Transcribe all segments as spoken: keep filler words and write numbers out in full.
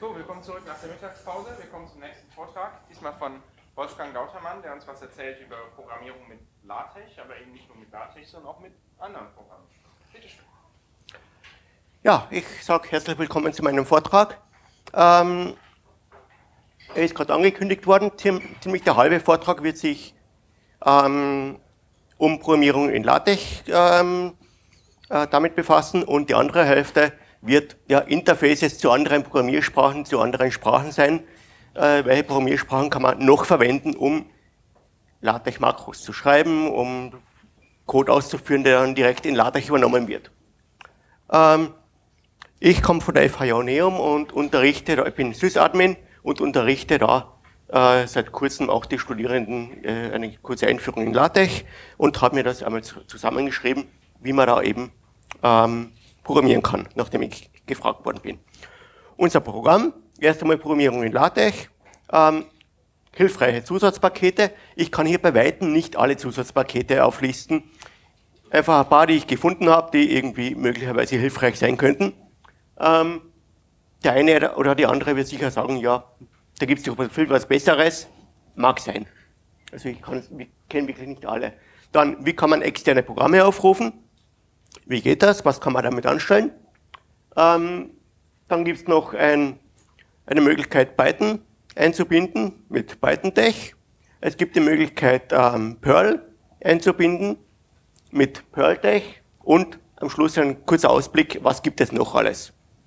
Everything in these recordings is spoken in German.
So, willkommen zurück nach der Mittagspause. Wir kommen zum nächsten Vortrag. Diesmal von Wolfgang Dautermann, der uns was erzählt über Programmierung mit LaTeX, aber eben nicht nur mit LaTeX, sondern auch mit anderen Programmen. Bitte schön. Ja, ich sage herzlich willkommen zu meinem Vortrag. Ähm, er ist gerade angekündigt worden. Ziemlich der halbe Vortrag wird sich ähm, um Programmierung in LaTeX ähm, äh, damit befassen und die andere Hälfte wird ja Interfaces zu anderen Programmiersprachen, zu anderen Sprachen sein. Äh, welche Programmiersprachen kann man noch verwenden, um LaTeX-Makros zu schreiben, um Code auszuführen, der dann direkt in LaTeX übernommen wird. Ähm, ich komme von der F H J Neum und unterrichte, da, ich bin Sysadmin und unterrichte da äh, seit kurzem auch die Studierenden äh, eine kurze Einführung in LaTeX und habe mir das einmal zusammengeschrieben, wie man da eben ähm, programmieren kann, nachdem ich gefragt worden bin. Unser Programm, erst einmal Programmierung in LaTeX, ähm, hilfreiche Zusatzpakete. Ich kann hier bei Weitem nicht alle Zusatzpakete auflisten. Einfach ein paar, die ich gefunden habe, die irgendwie möglicherweise hilfreich sein könnten. Ähm, der eine oder die andere wird sicher sagen, ja, da gibt es doch viel was Besseres. Mag sein. Also ich, ich kenne wirklich nicht alle. Dann, wie kann man externe Programme aufrufen? Wie geht das? Was kann man damit anstellen? Ähm, dann gibt es noch ein, eine Möglichkeit, Python einzubinden mit PythonTech. Es gibt die Möglichkeit, ähm, Perl einzubinden mit PerlTech und am Schluss ein kurzer Ausblick, was gibt es noch alles.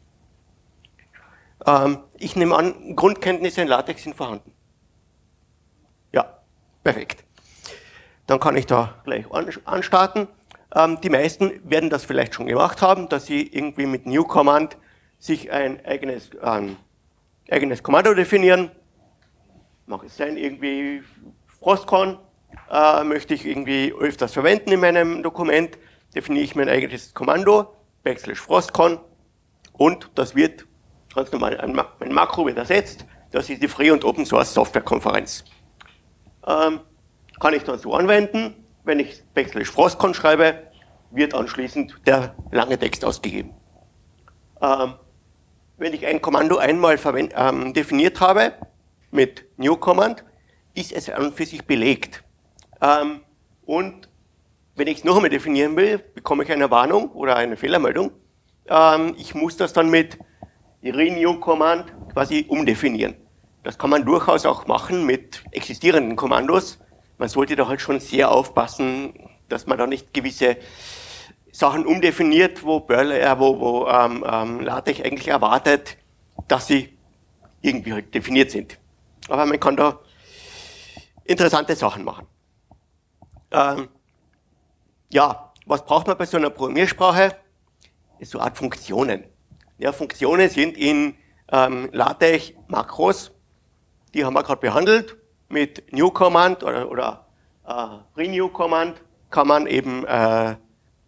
Ähm, ich nehme an, Grundkenntnisse in LaTeX sind vorhanden. Ja, perfekt. Dann kann ich da gleich anstarten. Ähm, die meisten werden das vielleicht schon gemacht haben, dass sie irgendwie mit New Command sich ein eigenes, ähm, eigenes Kommando definieren. Mag es sein, irgendwie Frostcon, äh, möchte ich irgendwie öfters verwenden in meinem Dokument, definiere ich mein eigenes Kommando, backslash Frostcon, und das wird ganz normal, ein, ein Makro wird ersetzt, das ist die Free- und Open Source Software Konferenz. Ähm, kann ich dann so anwenden, wenn ich backslash Frostcon schreibe, wird anschließend der lange Text ausgegeben. Ähm, wenn ich ein Kommando einmal verwend, ähm, definiert habe, mit New Command, ist es an und für sich belegt. Ähm, und wenn ich es noch einmal definieren will, bekomme ich eine Warnung oder eine Fehlermeldung. Ähm, ich muss das dann mit Renew Command quasi umdefinieren. Das kann man durchaus auch machen mit existierenden Kommandos. Man sollte da halt schon sehr aufpassen, dass man da nicht gewisse Sachen umdefiniert, wo, Perl, äh, wo, wo ähm, ähm, LaTeX eigentlich erwartet, dass sie irgendwie halt definiert sind. Aber man kann da interessante Sachen machen. Ähm, ja, was braucht man bei so einer Programmiersprache? So eine Art Funktionen. Ja, Funktionen sind in ähm, LaTeX Makros, die haben wir gerade behandelt. Mit New Command oder, oder äh, Renew Command kann man eben äh,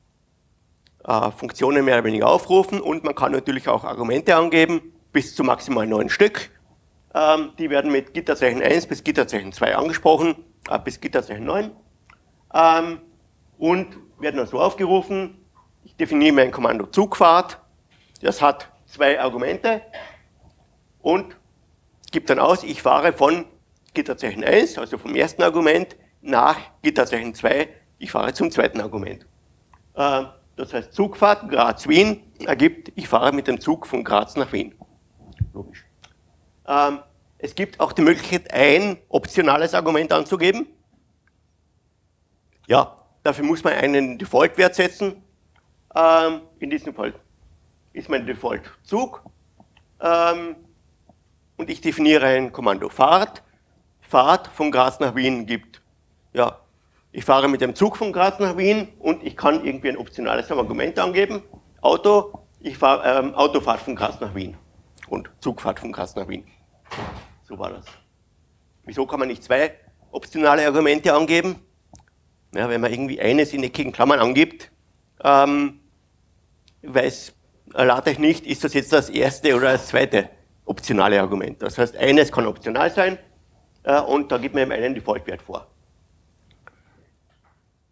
äh, Funktionen mehr oder weniger aufrufen und man kann natürlich auch Argumente angeben, bis zu maximal neun Stück. Ähm, die werden mit Gitterzeichen eins bis Gitterzeichen zwei angesprochen, äh, bis Gitterzeichen neun. Ähm, und werden dann so aufgerufen, ich definiere mein Kommando Zugfahrt, das hat zwei Argumente und gibt dann aus, ich fahre von Gitterzeichen eins, also vom ersten Argument, nach Gitterzeichen zwei, ich fahre zum zweiten Argument. Äh, das heißt, Zugfahrt Graz-Wien ergibt, ich fahre mit dem Zug von Graz nach Wien. Logisch. Ähm, es gibt auch die Möglichkeit, ein optionales Argument anzugeben. Ja, dafür muss man einen Default-Wert setzen. Ähm, in diesem Fall ist mein Default Zug. Ähm, und ich definiere ein Kommando Fahrt. Fahrt von Graz nach Wien gibt, ja, ich fahre mit dem Zug von Graz nach Wien und ich kann irgendwie ein optionales Argument angeben. Auto, ich fahre ähm, Autofahrt von Graz nach Wien und Zugfahrt von Graz nach Wien. So war das. Wieso kann man nicht zwei optionale Argumente angeben? Ja, wenn man irgendwie eines in eckigen Klammern angibt, ähm, weiß LaTeX nicht, ist das jetzt das erste oder das zweite optionale Argument. Das heißt, eines kann optional sein äh, und da gibt man eben einen Default-Wert vor.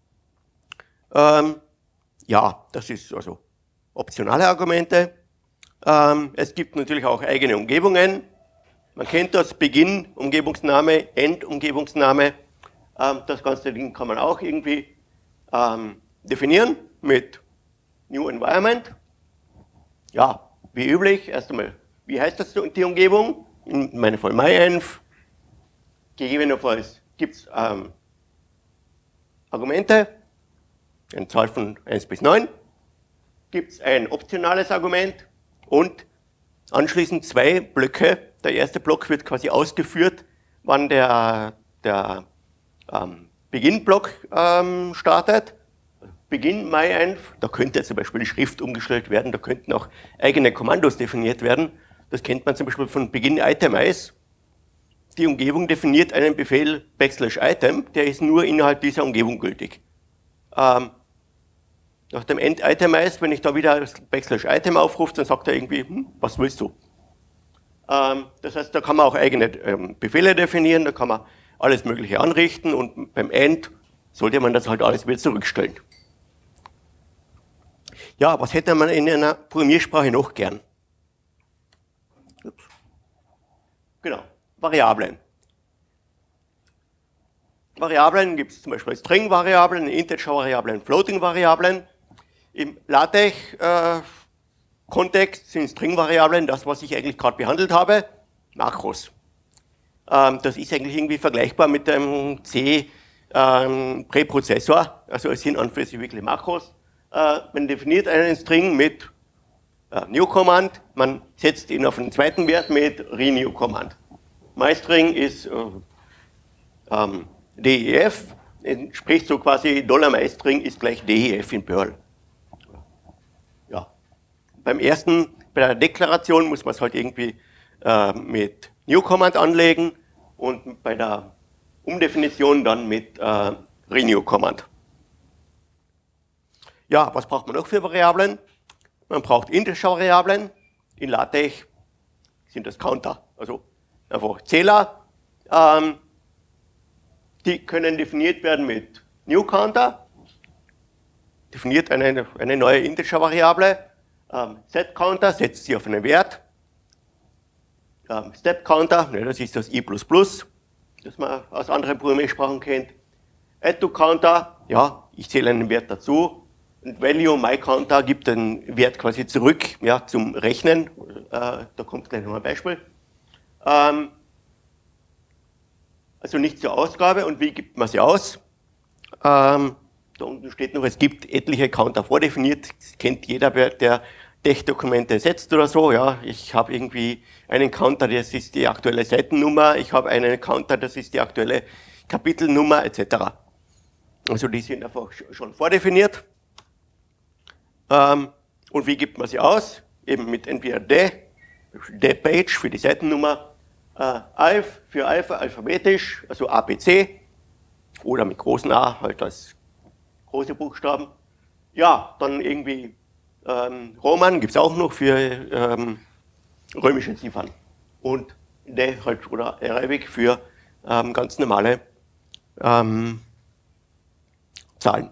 Ähm, ja, das ist also optionale Argumente. Ähm, es gibt natürlich auch eigene Umgebungen. Man kennt das, Beginn, Umgebungsname, End, Umgebungsname. Ähm, das ganze Ding kann man auch irgendwie ähm, definieren mit New Environment. Ja, wie üblich, erst einmal, wie heißt das die Umgebung? In meinem Fall MyEnv. Gegebenenfalls gibt es ähm, Argumente, eine Zahl von eins bis neun. Gibt es ein optionales Argument und anschließend zwei Blöcke. Der erste Block wird quasi ausgeführt, wann der, der ähm, Beginnblock ähm, startet. Beginn MyEnv, da könnte zum Beispiel die Schrift umgestellt werden, da könnten auch eigene Kommandos definiert werden. Das kennt man zum Beispiel von Beginn Itemize. Die Umgebung definiert einen Befehl backslash item, der ist nur innerhalb dieser Umgebung gültig. Ähm, nach dem End Itemize, wenn ich da wieder backslash item aufrufe, dann sagt er irgendwie, hm, was willst du? Ähm, das heißt, da kann man auch eigene ähm, Befehle definieren, da kann man alles Mögliche anrichten und beim End sollte man das halt alles wieder zurückstellen. Ja, was hätte man in einer Programmiersprache noch gern? Ups. Genau, Variablen. Variablen gibt es zum Beispiel String-Variablen, Integer-Variablen, Floating-Variablen. Im LaTeX-Kontext äh, sind String-Variablen das, was ich eigentlich gerade behandelt habe, Makros. Ähm, das ist eigentlich irgendwie vergleichbar mit dem C-Präprozessor, ähm, also es sind an und für sich wirklich Makros. Äh, man definiert einen String mit äh, New-Command, man setzt ihn auf einen zweiten Wert mit Renew-Command. MyString ist äh, ähm, D E F, entspricht so quasi $MyString ist gleich D E F in Perl. Ja. Beim ersten, bei der Deklaration muss man es halt irgendwie äh, mit New-Command anlegen und bei der Umdefinition dann mit äh, Renew-Command. Ja, was braucht man noch für Variablen? Man braucht Integer-Variablen. In LaTeX sind das Counter, also einfach Zähler. Ähm, die können definiert werden mit NewCounter. Definiert eine, eine neue Integer-Variable. Ähm, SetCounter setzt sie auf einen Wert. Ähm, StepCounter, ne, das ist das I plus plus, das man aus anderen Programmiersprachen kennt. AddToCounter, ja, ich zähle einen Wert dazu. Und Value MyCounter gibt den Wert quasi zurück, ja, zum Rechnen. Äh, da kommt gleich noch ein Beispiel. Ähm, also nicht zur Ausgabe. Und wie gibt man sie aus? Ähm, da unten steht noch, es gibt etliche Counter vordefiniert. Das kennt jeder, der Tech-Dokumente setzt oder so. Ja, ich habe irgendwie einen Counter, das ist die aktuelle Seitennummer. Ich habe einen Counter, das ist die aktuelle Kapitelnummer et cetera. Also die sind einfach schon vordefiniert. Ähm, und wie gibt man sie aus? Eben mit entweder de, de-page für die Seitennummer, äh, alf für Alpha alphabetisch, also A B C, oder mit großen A, halt als große Buchstaben. Ja, dann irgendwie ähm, Roman gibt es auch noch für ähm, römische Ziffern. Und de halt oder Arabic für ähm, ganz normale ähm, Zahlen.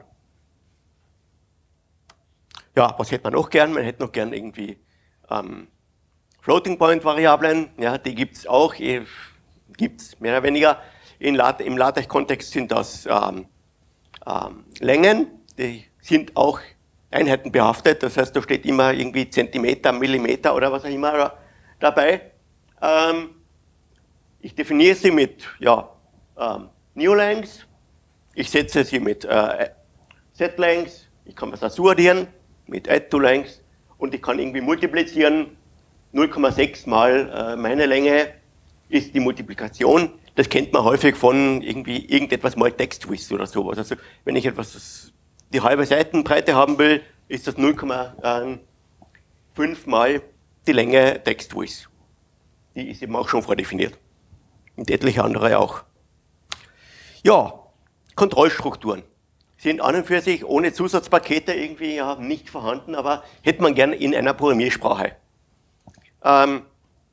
Ja, was hätte man noch gern? Man hätte noch gern irgendwie ähm, Floating-Point-Variablen. Ja, die gibt es auch, eh, gibt es mehr oder weniger. In LaTeX, im LaTeX-Kontext sind das ähm, ähm, Längen, die sind auch einheitenbehaftet. Das heißt, da steht immer irgendwie Zentimeter, Millimeter oder was auch immer da, dabei. Ähm, ich definiere sie mit ja, ähm, New-Lengths. Ich setze sie mit äh, Set-Lengths. Ich kann das dazu addieren mit Add-to-Length und ich kann irgendwie multiplizieren. null Komma sechs mal äh, meine Länge ist die Multiplikation. Das kennt man häufig von irgendwie irgendetwas mal Text-Width oder sowas. Also wenn ich etwas die halbe Seitenbreite haben will, ist das null Komma fünf mal die Länge Text-Width. Die ist eben auch schon vordefiniert. Und etliche andere auch. Ja, Kontrollstrukturen sind an und für sich ohne Zusatzpakete irgendwie ja, nicht vorhanden, aber hätte man gerne in einer Programmiersprache. Ähm,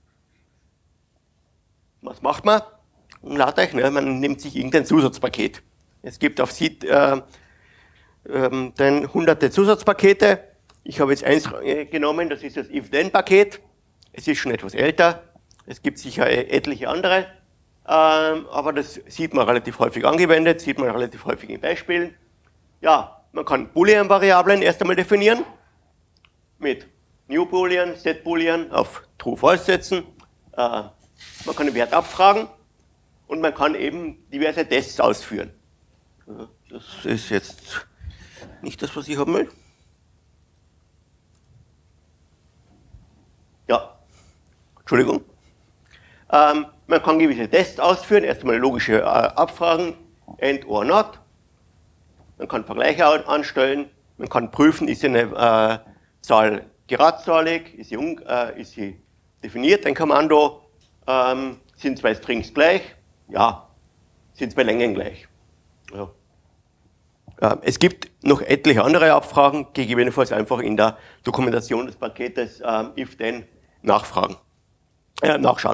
was macht man? In LaTeX, ne? Man nimmt sich irgendein Zusatzpaket. Es gibt auf C äh, äh, dann hunderte Zusatzpakete Ich habe jetzt eins genommen, das ist das if-then-Paket. Es ist schon etwas älter. Es gibt sicher etliche andere. Ähm, aber das sieht man relativ häufig angewendet, sieht man relativ häufig in Beispielen. Ja, man kann Boolean-Variablen erst einmal definieren. Mit New Boolean, Set Boolean auf True False setzen. Äh, man kann den Wert abfragen. Und man kann eben diverse Tests ausführen. Das ist jetzt nicht das, was ich haben will. Ja, Entschuldigung. Ähm, man kann gewisse Tests ausführen, erstmal logische äh, Abfragen, and or not. Man kann Vergleiche anstellen, man kann prüfen, ist eine äh, Zahl geradzahlig, ist sie, un, äh, ist sie definiert, ein Kommando, ähm, sind zwei Strings gleich, ja, sind zwei Längen gleich. Ja. Äh, es gibt noch etliche andere Abfragen, gegebenenfalls einfach in der Dokumentation des Paketes äh, if-then nachfragen, äh, nachschauen.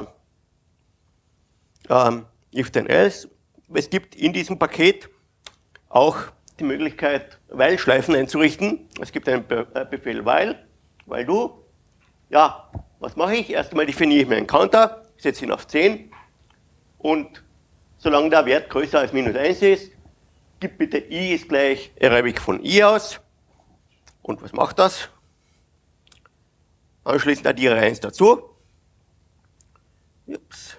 Ähm, if-then-else, es gibt in diesem Paket auch die Möglichkeit, While-Schleifen einzurichten. Es gibt einen Be äh, Befehl while, while do. Ja, was mache ich? Erst einmal definiere ich mir einen Counter, setze ihn auf zehn und solange der Wert größer als minus eins ist, gib bitte i ist gleich Arabic von i aus. Und was macht das? Anschließend addiere eins dazu. Ups.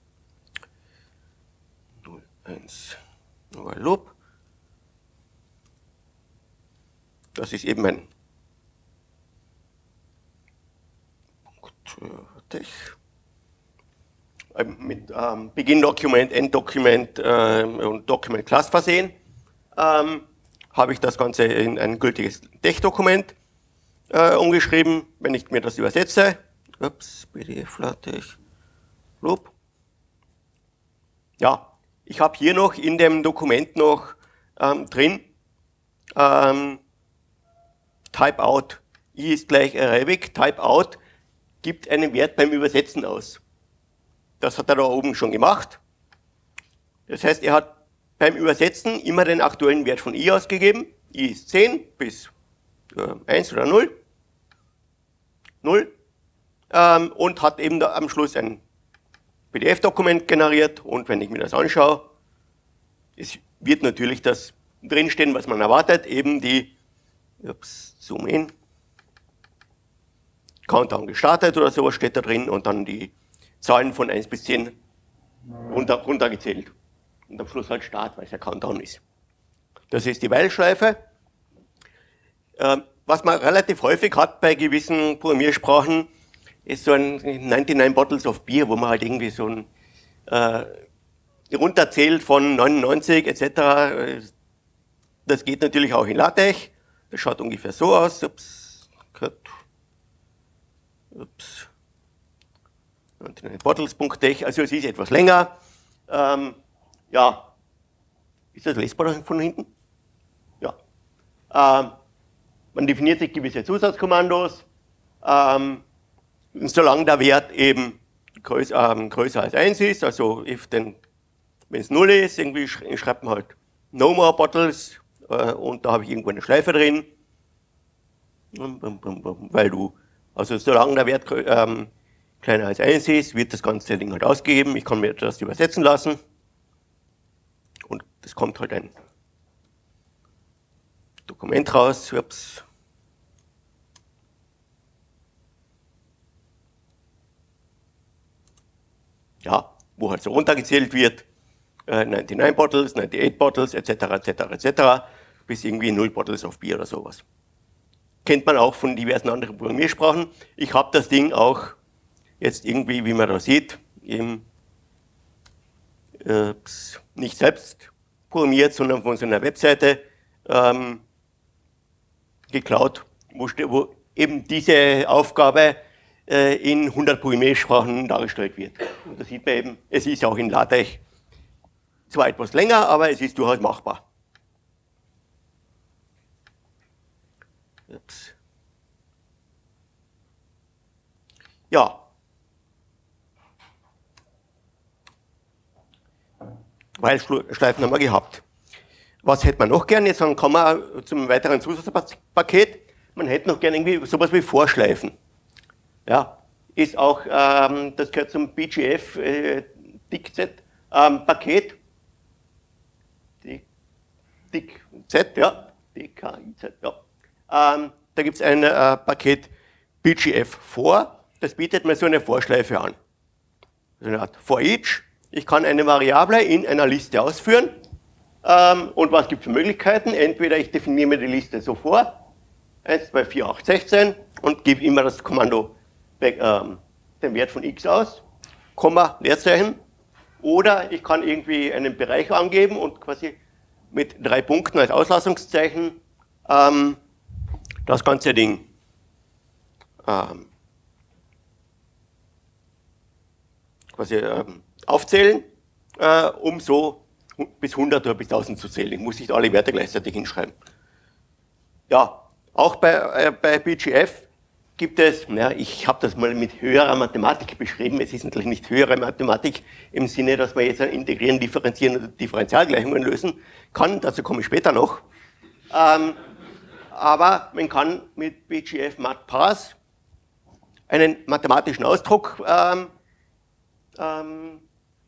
null, eins, while loop. Das ist eben ein mit ähm, Begin-Dokument, End-Dokument äh, und Document-Class versehen, ähm, habe ich das Ganze in ein gültiges Tech-Dokument äh, umgeschrieben. Wenn ich mir das übersetze, ups, P D F-LaTeX, Loop. Ja, ich habe hier noch in dem Dokument noch ähm, drin, ähm, Typeout, i ist gleich Arabic, Typeout gibt einen Wert beim Übersetzen aus. Das hat er da oben schon gemacht. Das heißt, er hat beim Übersetzen immer den aktuellen Wert von i ausgegeben. I ist zehn bis äh, eins oder null. null. Ähm, und hat eben da am Schluss ein P D F-Dokument generiert. Und wenn ich mir das anschaue, es wird natürlich das drinstehen, was man erwartet. Eben die, ups, zoom in, Countdown gestartet oder sowas steht da drin und dann die Zahlen von eins bis zehn runter, runtergezählt. Und am Schluss halt Start, weil es ja Countdown ist. Das ist die While-Schleife. Ähm, was man relativ häufig hat bei gewissen Programmiersprachen, ist so ein neunundneunzig Bottles of Beer, wo man halt irgendwie so ein äh, runterzählt von neunundneunzig et cetera. Das geht natürlich auch in LaTeX. Das schaut ungefähr so aus. Ups, cut. Ups. Bottles.tech, also es ist etwas länger. Ähm, ja, ist das lesbar von hinten? Ja. Ähm, man definiert sich gewisse Zusatzkommandos. Ähm, und solange der Wert eben größer, ähm, größer als eins ist, also if then, wenn es null ist, irgendwie schreibt man halt no more bottles äh, und da habe ich irgendwo eine Schleife drin. Weil du, also solange der Wert ähm, kleiner als eins ist, wird das ganze Ding halt ausgegeben. Ich kann mir das übersetzen lassen. Und es kommt halt ein Dokument raus. Ups. Ja, wo halt so runtergezählt wird. Äh, neunundneunzig Bottles, achtundneunzig Bottles, et cetera, et cetera, et cetera. Bis irgendwie null Bottles of Beer oder sowas. Kennt man auch von diversen anderen Programmiersprachen. Ich habe das Ding auch jetzt irgendwie, wie man da sieht, eben, äh, nicht selbst programmiert, sondern von so einer Webseite ähm, geklaut, wo, wo eben diese Aufgabe äh, in hundert Programmiersprachen dargestellt wird. Und da sieht man eben, es ist auch in LaTeX zwar etwas länger, aber es ist durchaus machbar. Ups. Ja. While-Schleifen haben wir gehabt. Was hätte man noch gern? Jetzt kommen wir zum weiteren Zusatzpaket. man hätte noch gerne irgendwie sowas wie Vorschleifen. Ja, ist auch, ähm, das gehört zum B G F äh, D I C Z ähm, Paket. D I C Z, ja, D K I Z, ja. Ähm, da gibt es ein äh, Paket B G F vor, das bietet mir so eine Vorschleife an. So eine Art for each. Ich kann eine Variable in einer Liste ausführen. Ähm, und was gibt es für Möglichkeiten? Entweder ich definiere mir die Liste so vor, eins, zwei, vier, acht, sechzehn, und gebe immer das Kommando ähm, den Wert von x aus, Komma, Leerzeichen. Oder ich kann irgendwie einen Bereich angeben und quasi mit drei Punkten als Auslassungszeichen ähm, das ganze Ding ähm, quasi ähm, aufzählen, äh, um so bis hundert oder bis tausend zu zählen. Ich muss nicht alle Werte gleichzeitig hinschreiben. Ja, auch bei, äh, bei B G F gibt es, ja, ich habe das mal mit höherer Mathematik beschrieben, es ist natürlich nicht höhere Mathematik im Sinne, dass man jetzt integrieren, differenzieren oder Differentialgleichungen lösen kann, dazu komme ich später noch. Ähm, aber man kann mit B G F MathParse einen mathematischen Ausdruck ähm, ähm,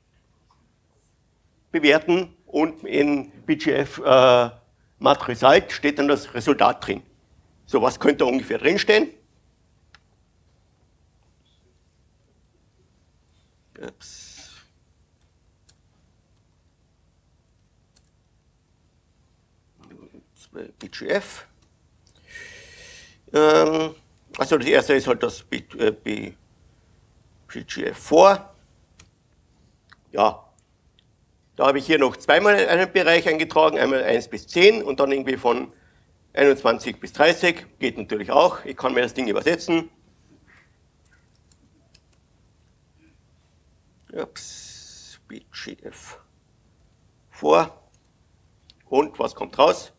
bewerten und in B G F äh, MathResult steht dann das Resultat drin. So, was könnte da ungefähr drinstehen? Ups. B G F. Ähm, also das erste ist halt das B, äh, B, B G F vor. Ja, da habe ich hier noch zweimal einen Bereich eingetragen, einmal eins bis zehn und dann irgendwie von einundzwanzig bis dreißig, geht natürlich auch. Ich kann mir das Ding übersetzen. Ups, B G F vor. Und was kommt raus?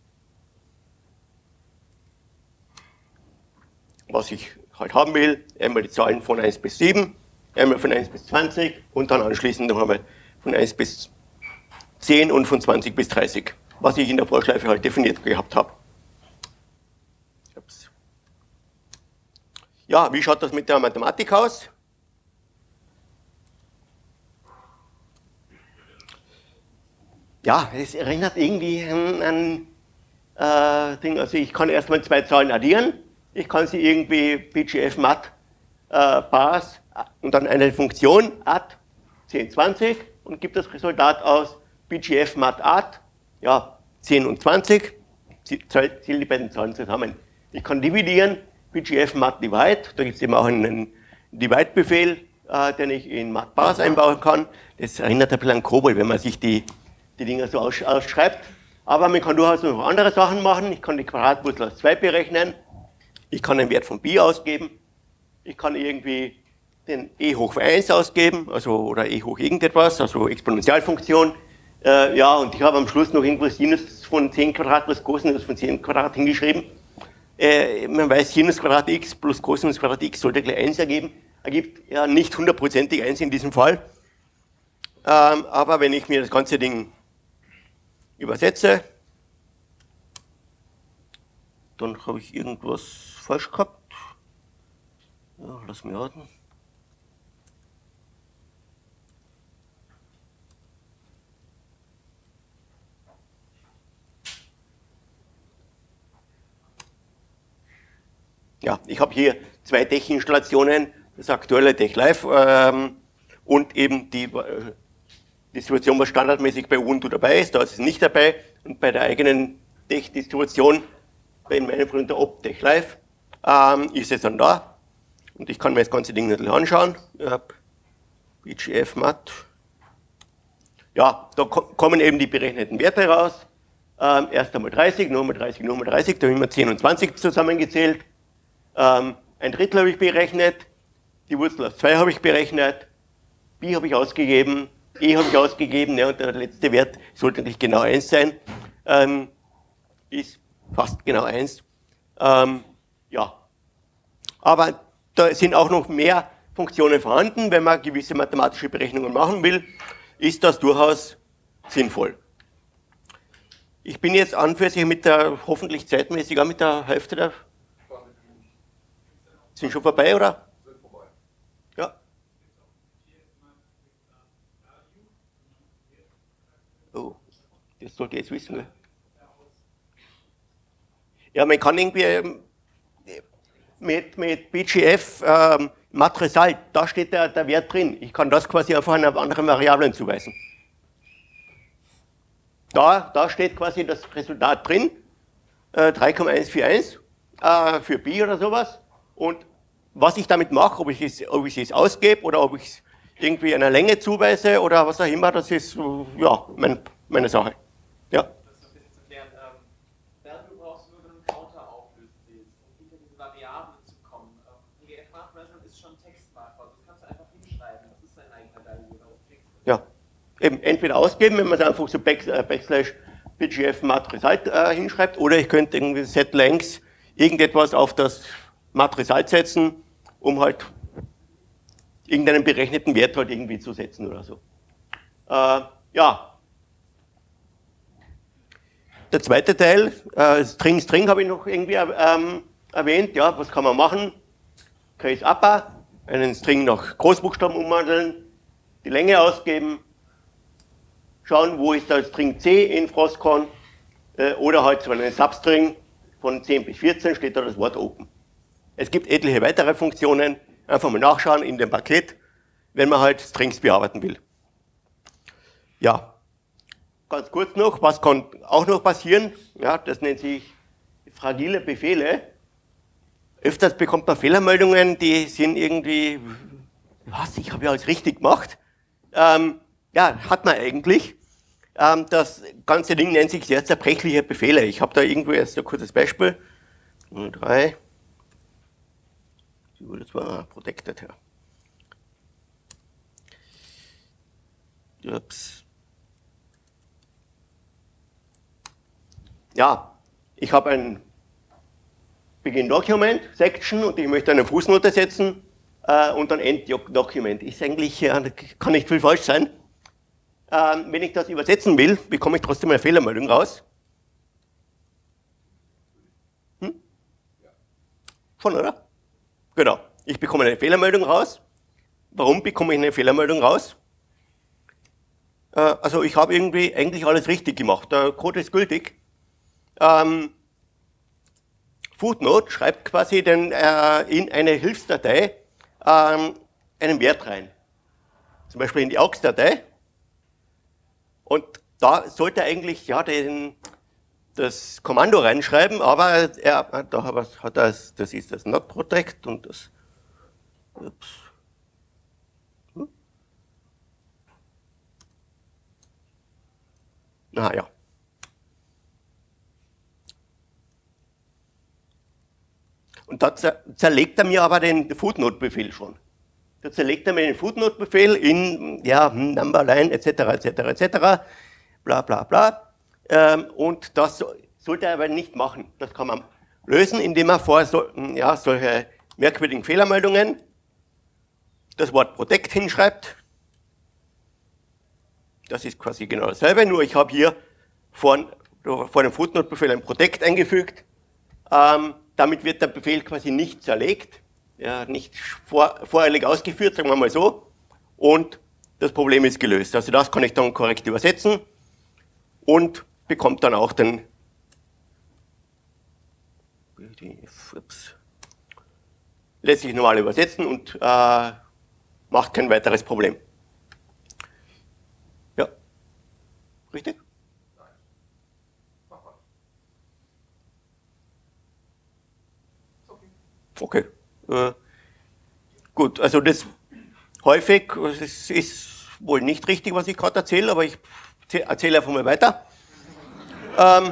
Was ich halt haben will, einmal die Zahlen von eins bis sieben, einmal von eins bis zwanzig und dann anschließend noch einmal von eins bis zehn und von zwanzig bis dreißig, was ich in der Vorschleife halt definiert gehabt habe. Ups. Ja, wie schaut das mit der Mathematik aus? Ja, es erinnert irgendwie an ein äh, Ding, also ich kann erstmal zwei Zahlen addieren, ich kann sie irgendwie B G F Math äh, Parse und dann eine Funktion add zehn, zwanzig und gibt das Resultat aus B G F Math add, ja, zehn und zwanzig, zählen die beiden Zahlen zusammen. Ich kann dividieren, B G F Math divide, da gibt es eben auch einen Divide-Befehl, äh, den ich in Math Parse einbauen kann. Das erinnert ein bisschen an COBOL, wenn man sich die die Dinger so aus, ausschreibt. Aber man kann durchaus noch andere Sachen machen. Ich kann die Quadratwurzel aus zwei berechnen. Ich kann einen Wert von b ausgeben. Ich kann irgendwie den e hoch eins ausgeben, also oder e hoch irgendetwas, also Exponentialfunktion. Äh, ja, und ich habe am Schluss noch irgendwo Sinus von zehn Quadrat plus Cosinus von zehn Quadrat hingeschrieben. Äh, man weiß, Sinus Quadrat x plus Cosinus Quadrat x sollte gleich eins ergeben. Ergibt ja nicht hundertprozentig eins in diesem Fall. Ähm, aber wenn ich mir das ganze Ding übersetze, dann habe ich irgendwas falsch gehabt. Ja, lass mich raten. Ja, ich habe hier zwei Tech-Installationen, das aktuelle TechLive ähm, und eben die äh, Distribution, was standardmäßig bei Ubuntu dabei ist, da ist es nicht dabei. Und bei der eigenen Tech-Distribution, bei meinem Freund der Op TechLive, ähm, ist es dann da. Und ich kann mir das ganze Ding natürlich anschauen. Ich habe B G F Math. Ja, da kommen eben die berechneten Werte raus. Ähm, erst einmal dreißig, nochmal dreißig, nochmal dreißig, da haben wir zehn und zwanzig zusammengezählt. Ähm, ein Drittel habe ich berechnet, die Wurzel aus zwei habe ich berechnet, b habe ich ausgegeben, e habe ich ausgegeben, ja, und der letzte Wert sollte nicht genau eins sein, ähm, ist fast genau eins. Ähm, ja, aber da sind auch noch mehr Funktionen vorhanden, wenn man gewisse mathematische Berechnungen machen will, ist das durchaus sinnvoll. Ich bin jetzt an für sich mit der, hoffentlich zeitmäßig auch mit der Hälfte der Sind schon vorbei, oder? Sind vorbei. Ja. Oh, das sollte ich jetzt wissen. Ne? Ja, man kann irgendwie ähm, mit, mit B G F ähm, Matrizal, da steht der, der Wert drin. Ich kann das quasi einfach einer anderen Variablen zuweisen. Da, da steht quasi das Resultat drin, äh, drei Komma eins vier eins äh, für B oder sowas. Und was ich damit mache, ob ich es, ob ich es ausgebe oder ob ich es irgendwie einer Länge zuweise oder was auch immer, das ist ja mein, meine Sache. Ja. Das ist ein bisschen zu klären. Ähm, dafür brauchst du nur einen Counter auflösen willst, um hinter diese Variable zu kommen. Ähm, P G F-Math-Management ist schon Textmarker, das kannst du einfach hinschreiben. Das ist dein eigener Value aus Text. Ja. Eben entweder ausgeben, wenn man es einfach so back, äh, backslash B G F Matrizal äh, hinschreibt, oder ich könnte irgendwie set length irgendetwas auf das Matrizal setzen, um halt irgendeinen berechneten Wert halt irgendwie zu setzen oder so. Äh, ja. Der zweite Teil, äh, String String habe ich noch irgendwie ähm, erwähnt. Ja, was kann man machen? Case Upper, einen String nach Großbuchstaben umwandeln, die Länge ausgeben, schauen, wo ist der String C in Frostcon, äh, oder halt so einen Substring von zehn bis vierzehn steht da das Wort Open. Es gibt etliche weitere Funktionen, einfach mal nachschauen in dem Paket, wenn man halt Strings bearbeiten will. Ja, ganz kurz noch, was kann auch noch passieren? Ja, das nennt sich fragile Befehle. Öfters bekommt man Fehlermeldungen, die sind irgendwie, was, ich habe ja alles richtig gemacht. Ähm, ja, hat man eigentlich. Ähm, das ganze Ding nennt sich sehr zerbrechliche Befehle. Ich habe da irgendwo erst ein kurzes Beispiel. drei. Das war protected, ja. Ups. Ja, ich habe ein Begin Document, Section, und ich möchte eine Fußnote setzen äh, und dann End Document. Ist eigentlich, äh, kann nicht viel falsch sein. Ähm, wenn ich das übersetzen will, bekomme ich trotzdem eine Fehlermeldung raus. Hm? Schon, oder? Genau. Ich bekomme eine Fehlermeldung raus. Warum bekomme ich eine Fehlermeldung raus? Äh, also ich habe irgendwie eigentlich alles richtig gemacht. Der Code ist gültig. Ähm, Footnote schreibt quasi den, äh, in eine Hilfsdatei ähm, einen Wert rein. Zum Beispiel in die A U X-Datei. Und da sollte er eigentlich ja, den, das Kommando reinschreiben, aber er, da hat er, das ist das Not Protect und das. Ups. Hm? Ah ja. Und da zerlegt er mir aber den Footnote-Befehl schon. Da zerlegt er mir den Footnote-Befehl in ja, Numberline et cetera et cetera et cetera, bla bla bla. Ähm, und das sollte er aber nicht machen. Das kann man lösen, indem man vor so, ja, solche merkwürdigen Fehlermeldungen das Wort Protect hinschreibt. Das ist quasi genau dasselbe, nur ich habe hier vor, vor dem Footnote-Befehl ein Protect eingefügt. Ähm, damit wird der Befehl quasi nicht zerlegt, ja, nicht vor, voreilig ausgeführt, sagen wir mal so, und das Problem ist gelöst. Also das kann ich dann korrekt übersetzen und bekommt dann auch den ups, lässt sich normal übersetzen und äh, macht kein weiteres Problem. Ja, richtig? Okay. Äh, gut, also das häufig, es ist wohl nicht richtig, was ich gerade erzähle, aber ich erzähle einfach mal weiter. ähm,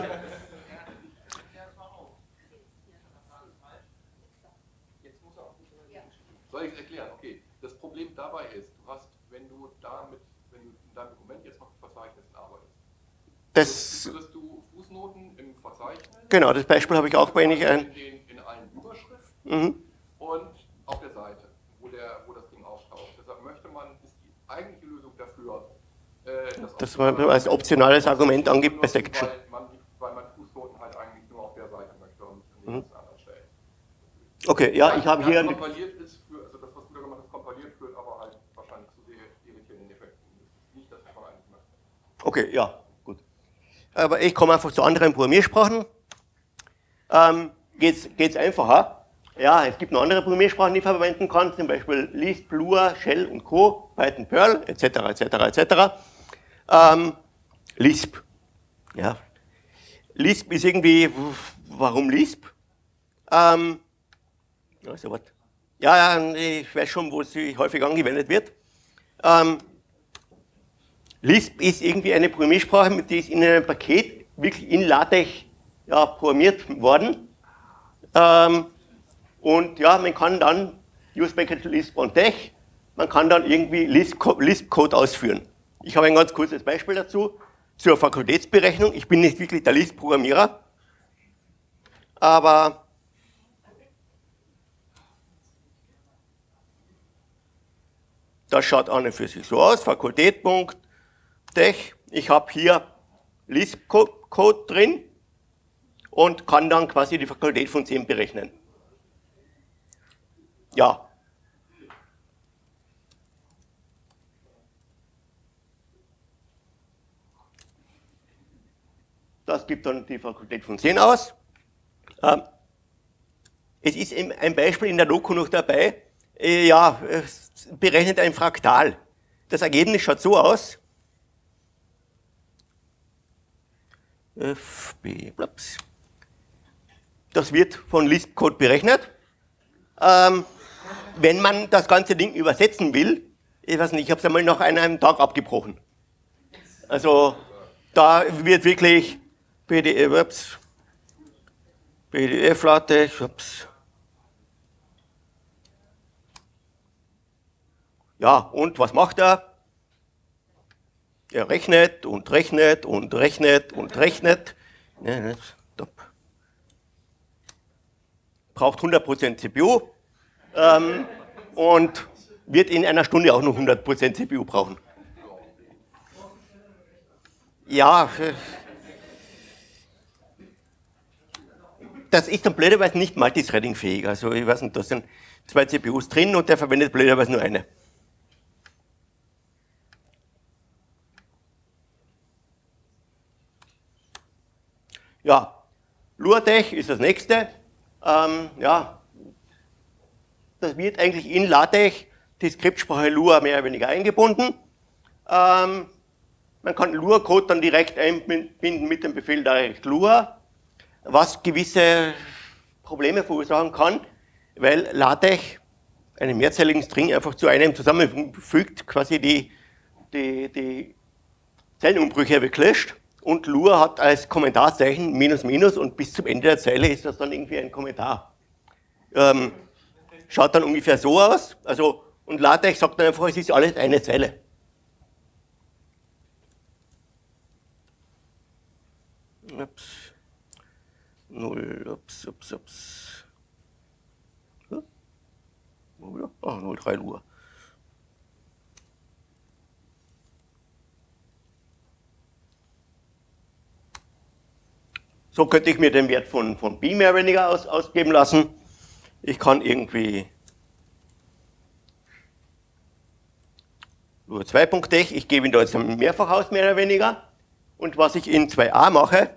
Soll ich es erklären? Okay. Das Problem dabei ist, du hast, wenn du damit, wenn du in deinem Dokument jetzt noch mit Verzeichnissen arbeitest, das kriegst du Fußnoten im Verzeichnis. Genau, das Beispiel habe ich auch bei Ihnen ein. In allen Überschriften Mhm. und auf der Seite, wo, der, wo das Ding auftaucht. Deshalb möchte man, ist die eigentliche Lösung dafür, äh, das, das man als optionales Argument angibt bei Section. Weil man, weil man Fußnoten halt eigentlich nur auf der Seite möchte und nicht an Mhm. anderen Stellen. Okay, ja, ich habe hier... Ja, kompiliert ist für, also das, was du da gemacht hast, kompiliert führt aber halt wahrscheinlich zu sehr irritierenden Effekten. Das ist nicht das, was man eigentlich möchte. Okay, ja, gut. Aber ich komme einfach zu anderen Programmiersprachen. Ähm, geht's, geht's einfacher? Ja, es gibt noch andere Programmiersprachen, die ich verwenden kann, zum Beispiel Lisp, Lua, Shell und Co., Python, Perl, et cetera, et cetera, et cetera. Ähm, Lisp. Ja. Lisp ist irgendwie, warum Lisp? Ähm, also, was? Ja, ja, ich weiß schon, wo sie häufig angewendet wird. Ähm, Lisp ist irgendwie eine Programmiersprache, mit der ist in einem Paket wirklich in LaTeX ja, programmiert worden. Ähm, und ja, man kann dann use bracket Lisp on Tech, man kann dann irgendwie Lisp-Code ausführen. Ich habe ein ganz kurzes Beispiel dazu, zur Fakultätsberechnung. Ich bin nicht wirklich der Lisp-Programmierer, aber das schaut an und für sich so aus, Fakultät.tech. Ich habe hier Lisp-Code drin und kann dann quasi die Fakultät von zehn berechnen. Ja. Das gibt dann die Fakultät von zehn aus. Ähm, es ist ein Beispiel in der Doku noch dabei. Äh, ja, es berechnet ein Fraktal. Das Ergebnis schaut so aus. F B, blaps. Das wird von Lisp-Code berechnet. Ähm, wenn man das ganze Ding übersetzen will, ich weiß nicht, ich habe es einmal nach einem Tag abgebrochen. Also da wird wirklich P D F, ups, P D F-LaTeX, ups. Ja, und was macht er? Er rechnet und rechnet und rechnet und rechnet. Ne, stopp. Braucht hundert Prozent C P U ähm, und wird in einer Stunde auch noch hundert Prozent C P U brauchen. Ja, das ist dann blöderweise nicht multithreading-fähig. Also ich weiß nicht, da sind zwei C P Us drin und der verwendet blöderweise nur eine. Ja, LuaTeX ist das nächste. Ähm, ja, das wird eigentlich in LaTeX die Skriptsprache Lua mehr oder weniger eingebunden. Ähm, man kann Lua-Code dann direkt einbinden mit dem Befehl direct Lua, was gewisse Probleme verursachen kann, weil LaTeX einen mehrzeiligen String einfach zu einem zusammenfügt, quasi die, die, die Zeilenumbrüche weglöscht. Und Lua hat als Kommentarzeichen Minus Minus und bis zum Ende der Zeile ist das dann irgendwie ein Kommentar. Ähm, schaut dann ungefähr so aus. Also, und LaTeX sagt dann einfach, es ist alles eine Zeile. Ups. null, ups, ups, ups. Hm? Ah, null Komma drei Lua. So könnte ich mir den Wert von, von B mehr oder weniger aus, ausgeben lassen. Ich kann irgendwie Lua zwei.tech, ich gebe ihn da jetzt mehrfach aus, mehr oder weniger. Und was ich in zwei a mache,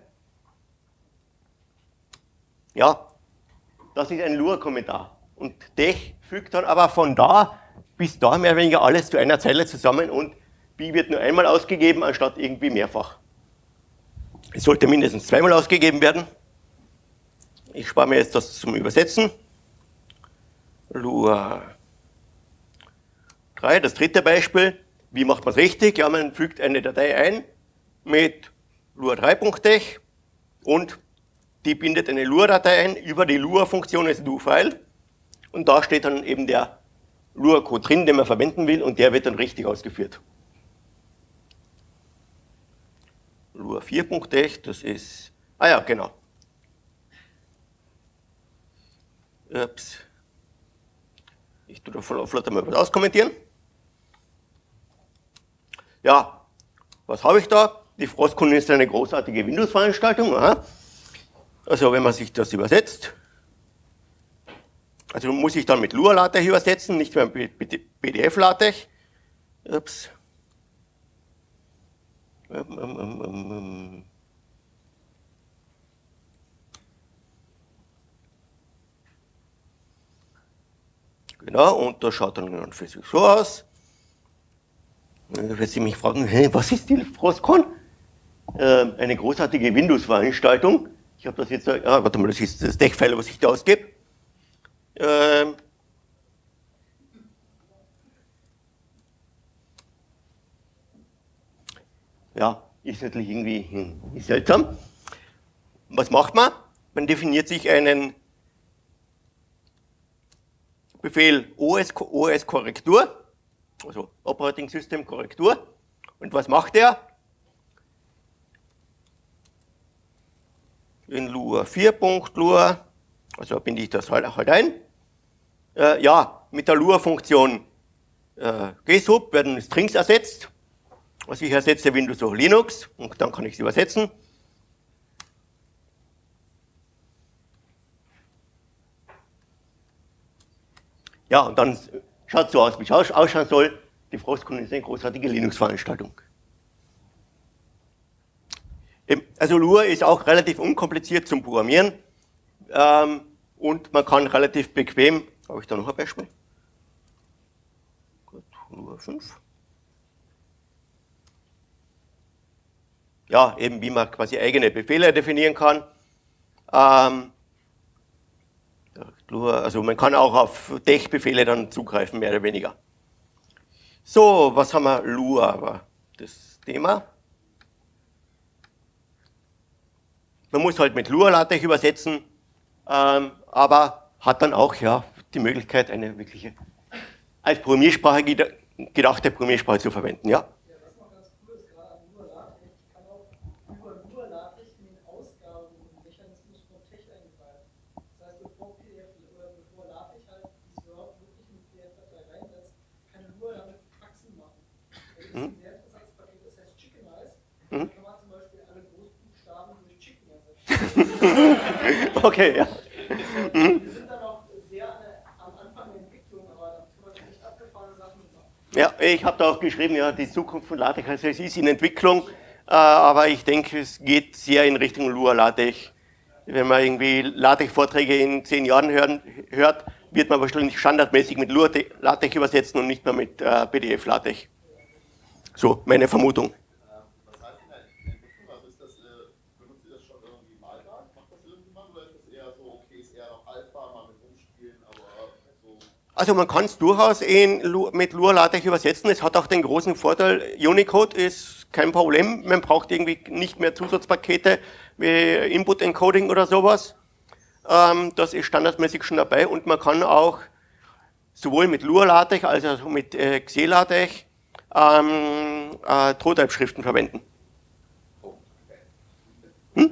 ja, das ist ein Lua-Kommentar. Und Tech fügt dann aber von da bis da mehr oder weniger alles zu einer Zeile zusammen und B wird nur einmal ausgegeben, anstatt irgendwie mehrfach. Es sollte mindestens zweimal ausgegeben werden. Ich spare mir jetzt das zum Übersetzen. Lua drei, das dritte Beispiel. Wie macht man es richtig? Ja, man fügt eine Datei ein mit Lua drei.tech und die bindet eine Lua-Datei ein über die Lua-Funktion als Do-File. Und da steht dann eben der Lua-Code drin, den man verwenden will, und der wird dann richtig ausgeführt. Lua vier.tech, das ist, ah ja, genau. Ups. Ich tue da flott mal was auskommentieren. Ja, was habe ich da? Die Frostkunde ist eine großartige Windows-Veranstaltung. Also wenn man sich das übersetzt, also muss ich dann mit Lua-LaTeX übersetzen, nicht mehr mit P D F-LaTeX. Ups. Ähm, ähm, ähm, ähm. Genau, und das schaut dann für sich so aus. Wenn Sie mich fragen, hey, was ist die Frostcon? Ähm, eine großartige Windows-Veranstaltung. Ich habe das jetzt, ah, warte mal, das ist das Deck-File, was ich da ausgebe. Ähm, ja, ist natürlich irgendwie hm, seltsam. Was macht man? Man definiert sich einen Befehl O S Korrektur, also Operating System Korrektur. Und was macht der? In Lua vier Punkt Lua, also binde ich das halt, halt ein. Äh, ja, mit der Lua-Funktion äh, gsub werden Strings ersetzt. Also ich ersetze Windows durch Linux und dann kann ich es übersetzen. Ja, und dann schaut es so aus, wie es ausschauen soll. Die Frostcon ist eine großartige Linux-Veranstaltung. Also Lua ist auch relativ unkompliziert zum Programmieren ähm, und man kann relativ bequem, habe ich da noch ein Beispiel? Gut, Lua fünf. Ja, eben wie man quasi eigene Befehle definieren kann. Ähm, also man kann auch auf Dech-Befehle dann zugreifen, mehr oder weniger. So, was haben wir? Lua war das Thema. Man muss halt mit Lua-LaTeX übersetzen, ähm, aber hat dann auch ja, die Möglichkeit, eine wirkliche als Programmiersprache gedachte Programmiersprache zu verwenden. Ja? Ja, was noch ganz cool ist, gerade an Lua-LaTeX, ich kann auch über Lua-LaTeX in den Ausgabenmechanismus von Tech eingreifen. Das heißt, bevor P D F oder bevor LaTeX halt dieses Word wirklich in die P D F-Datei reinsetzt, kann Lua damit Faxen machen. Da gibt es ein sehr interessantes Paket, das heißt Chickenize. Da kann man zum Beispiel alle Großbuchstaben durch Chicken ersetzen. Okay, ja. Wir sind dann auch sehr am Anfang der Entwicklung, aber da kann man echt abgefahrene Sachen machen. Ja, ich habe da auch geschrieben, ja, die Zukunft von LaTeX, also es ist in Entwicklung, äh, aber ich denke, es geht sehr in Richtung Lua-LaTeX. Wenn man irgendwie LaTeX-Vorträge in zehn Jahren hören, hört, wird man wahrscheinlich standardmäßig mit Lua-LaTeX übersetzen und nicht mehr mit äh, P D F-LaTeX. So, meine Vermutung. Was heißt in der Entwicklung? Also ist das, äh, benutzt ihr das schon irgendwie im Alltag? Macht das irgendjemand oder ist das eher so, okay, ist eher noch Alpha, mal mit rumspielen, aber so? Also man kann es durchaus in, mit Lua-LaTeX übersetzen. Es hat auch den großen Vorteil, Unicode ist kein Problem. Man braucht irgendwie nicht mehr Zusatzpakete wie Input-Encoding oder sowas. Ähm, das ist standardmäßig schon dabei und man kann auch sowohl mit Lua-LaTeX als auch mit äh, X E LaTeX ähm, äh, Totype-Schriften verwenden. Hm?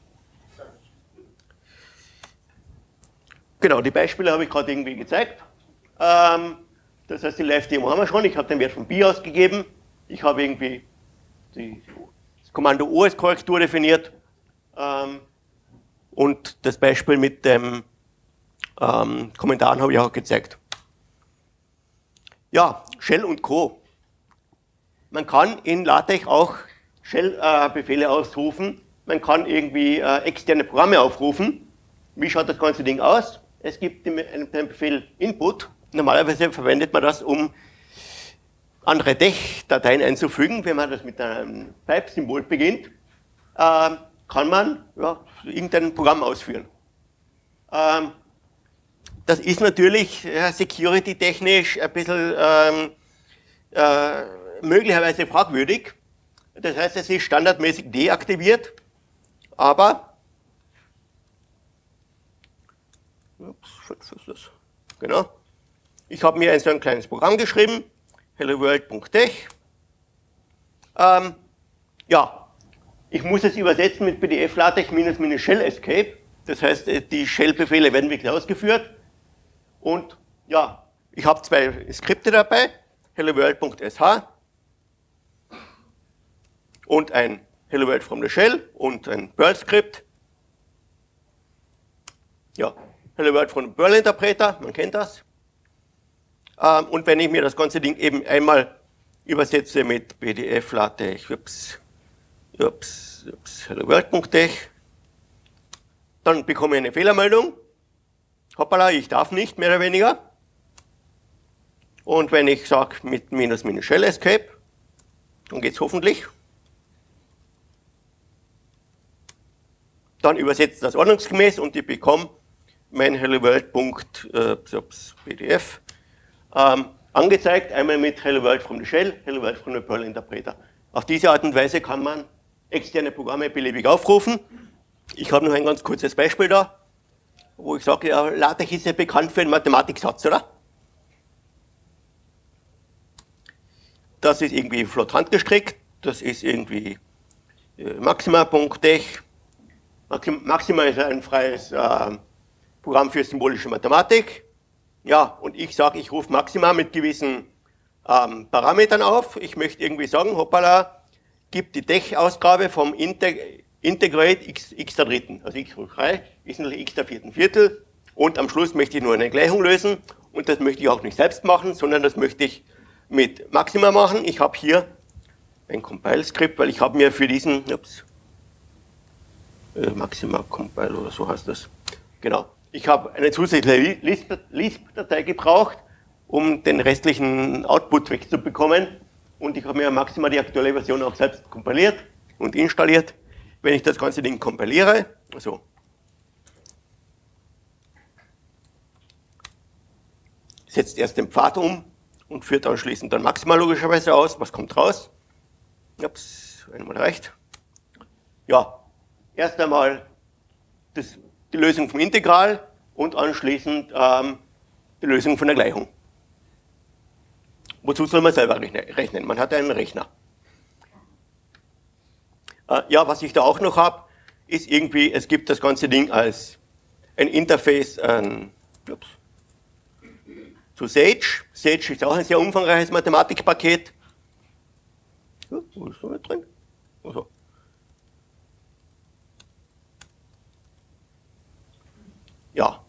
Genau, die Beispiele habe ich gerade irgendwie gezeigt. Ähm, das heißt, die Live-Demo haben wir schon. Ich habe den Wert von Pi ausgegeben. Ich habe irgendwie die, das Kommando O S-Korrektur definiert. Ähm, und das Beispiel mit dem ähm, Kommentaren habe ich auch gezeigt. Ja, Shell und Co. Man kann in LaTeX auch Shell-Befehle äh, ausrufen. Man kann irgendwie äh, externe Programme aufrufen. Wie schaut das ganze Ding aus? Es gibt den, den Befehl Input. Normalerweise verwendet man das, um andere Dech-Dateien einzufügen. Wenn man das mit einem Pipe-Symbol beginnt, äh, kann man ja, irgendein Programm ausführen. Ähm, das ist natürlich ja, security-technisch ein bisschen ähm, äh, möglicherweise fragwürdig. Das heißt, es ist standardmäßig deaktiviert, aber ups, ist das. Genau. Ich habe mir ein so ein kleines Programm geschrieben, hello world punkt tech. Ähm, ja, ich muss es übersetzen mit P D F-LaTeX minus minus Shell Escape. Das heißt, die Shell-Befehle werden wirklich ausgeführt. Und ja, ich habe zwei Skripte dabei, hello world punkt s h und ein hello world from the shell und ein Perl-Skript. Ja, Hello World von Perl-Interpreter, man kennt das. Ähm, und wenn ich mir das ganze Ding eben einmal übersetze mit P D F, LaTeX, ups, ups, ups, hello world punkt tech, dann bekomme ich eine Fehlermeldung. Hoppala, ich darf nicht, mehr oder weniger. Und wenn ich sage mit minus minus shell escape, dann geht es hoffentlich. Dann übersetzt das ordnungsgemäß und ich bekomme mein hello world punkt p d f ähm, angezeigt, einmal mit Hello World from the Shell, Hello World from the Perl Interpreter. Auf diese Art und Weise kann man externe Programme beliebig aufrufen. Ich habe noch ein ganz kurzes Beispiel da, wo ich sage, ja, LaTeX ist ja bekannt für einen Mathematiksatz, oder? Das ist irgendwie flott handgestrickt, das ist irgendwie äh, Maxima punkt tech. Maxima ist ein freies äh, Programm für symbolische Mathematik. Ja, und ich sage, ich rufe Maxima mit gewissen ähm, Parametern auf. Ich möchte irgendwie sagen, hoppala, gibt die Tech-Ausgabe vom Integ Integrate x, x der dritten, also x hoch drei, ist natürlich x der vierten Viertel. Und am Schluss möchte ich nur eine Gleichung lösen. Und das möchte ich auch nicht selbst machen, sondern das möchte ich mit Maxima machen. Ich habe hier ein Compile-Skript, weil ich habe mir für diesen, ups, äh, Maxima Compile oder so heißt das, genau. Ich habe eine zusätzliche Lisp-Datei gebraucht, um den restlichen Output wegzubekommen. Und ich habe mir Maxima die aktuelle Version auch selbst kompiliert und installiert. Wenn ich das ganze Ding kompiliere, also setzt erst den Pfad um und führt anschließend dann Maxima logischerweise aus. Was kommt raus? Ups, einmal reicht. Ja, erst einmal das die Lösung vom Integral und anschließend ähm, die Lösung von der Gleichung. Wozu soll man selber rechnen? Man hat einen Rechner. Äh, ja, was ich da auch noch habe, ist irgendwie, es gibt das ganze Ding als ein Interface ähm, ups, zu Sage. Sage ist auch ein sehr umfangreiches Mathematikpaket. Ja, wo ist das drin? Also. Ja,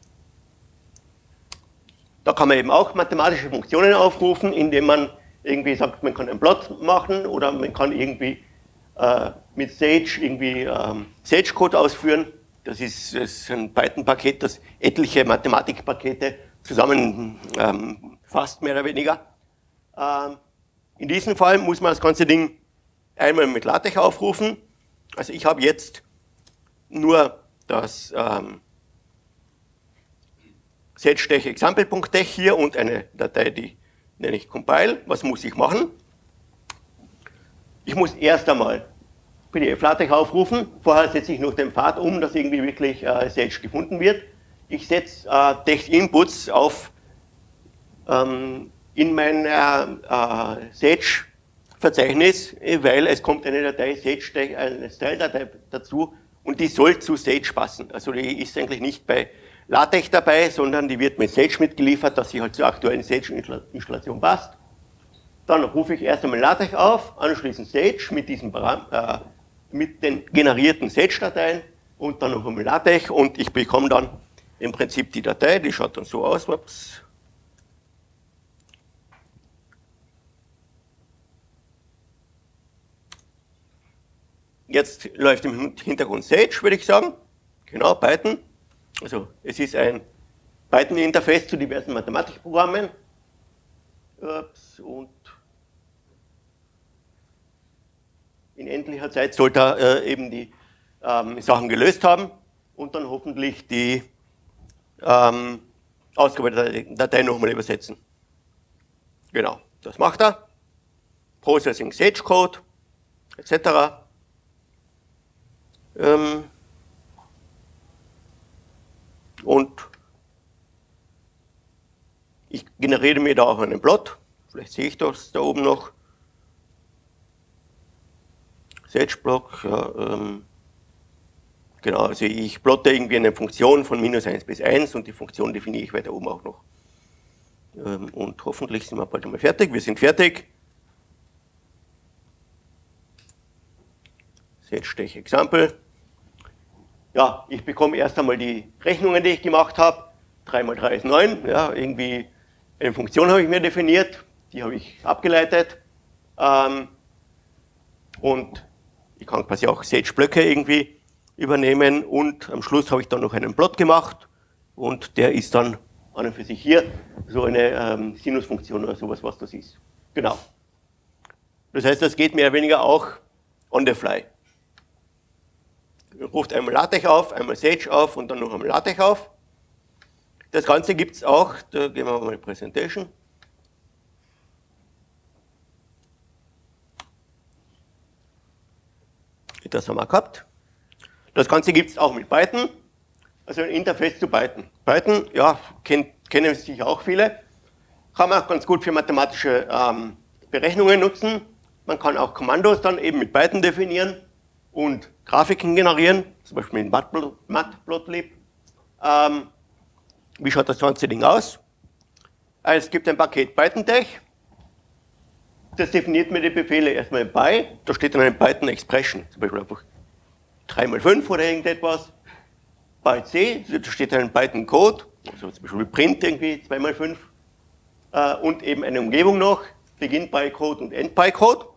da kann man eben auch mathematische Funktionen aufrufen, indem man irgendwie sagt, man kann einen Plot machen oder man kann irgendwie äh, mit Sage irgendwie ähm, Sage-Code ausführen. Das ist, das ist ein Python-Paket, das etliche Mathematikpakete zusammenfasst, ähm, mehr oder weniger. Ähm, in diesem Fall muss man das ganze Ding einmal mit LaTeX aufrufen. Also ich habe jetzt nur das ähm, Sage-Example punkt tech hier und eine Datei, die nenne ich Compile. Was muss ich machen? Ich muss erst einmal P D F-LaTeX aufrufen. Vorher setze ich noch den Pfad um, dass irgendwie wirklich äh, Sage gefunden wird. Ich setze äh, Text-Inputs auf ähm, in mein äh, Sage-Verzeichnis, weil es kommt eine Datei Sage, eine Style-Datei dazu und die soll zu Sage passen. Also die ist eigentlich nicht bei LaTeX dabei, sondern die wird mit Sage mitgeliefert, dass sie halt zur aktuellen Sage-Installation passt. Dann rufe ich erst einmal LaTeX auf, anschließend Sage mit, diesem äh, mit den generierten Sage-Dateien und dann noch einmal LaTeX und ich bekomme dann im Prinzip die Datei, die schaut dann so aus. Ups. Jetzt läuft im Hintergrund Sage, würde ich sagen. Genau, Python. Also es ist ein Python-Interface zu diversen Mathematikprogrammen. Ups, und in endlicher Zeit sollte er äh, eben die ähm, Sachen gelöst haben und dann hoffentlich die ähm, ausgearbeitete Datei nochmal übersetzen. Genau, das macht er. Processing Sage Code, et cetera. Ähm, und ich generiere mir da auch einen Plot. Vielleicht sehe ich das da oben noch. Sage-Block, ja, ähm, genau, also ich plotte irgendwie eine Funktion von minus eins bis eins und die Funktion definiere ich weiter oben auch noch. Ähm, und hoffentlich sind wir bald einmal fertig. Wir sind fertig. Sage-Example. ja, ich bekomme erst einmal die Rechnungen, die ich gemacht habe. drei mal drei ist neun. Ja, irgendwie eine Funktion habe ich mir definiert, die habe ich abgeleitet. Ähm, und ich kann quasi auch Sage-Blöcke irgendwie übernehmen. Und am Schluss habe ich dann noch einen Plot gemacht. Und der ist dann an und für sich hier so eine ähm, Sinusfunktion oder sowas, was das ist. Genau. Das heißt, das geht mehr oder weniger auch on the fly. Ruft einmal LaTeX auf, einmal Sage auf und dann noch einmal LaTeX auf. Das Ganze gibt es auch, da gehen wir mal in Präsentation. Das haben wir gehabt. Das Ganze gibt es auch mit Python, also ein Interface zu Python. Python, ja, kennt, kennen sicher auch viele. Kann man auch ganz gut für mathematische ähm, Berechnungen nutzen. Man kann auch Kommandos dann eben mit Python definieren und Grafiken generieren, zum Beispiel mit Matplotlib. Ähm, wie schaut das ganze Ding aus? Es gibt ein Paket PythonTech. Das definiert mir die Befehle erstmal in Py. Da steht dann eine Python Expression, zum Beispiel einfach drei mal fünf oder irgendetwas. PyC, da steht dann ein Python Code, also zum Beispiel Print irgendwie zwei mal fünf. Und eben eine Umgebung noch, Beginn Py-Code und End Py-Code.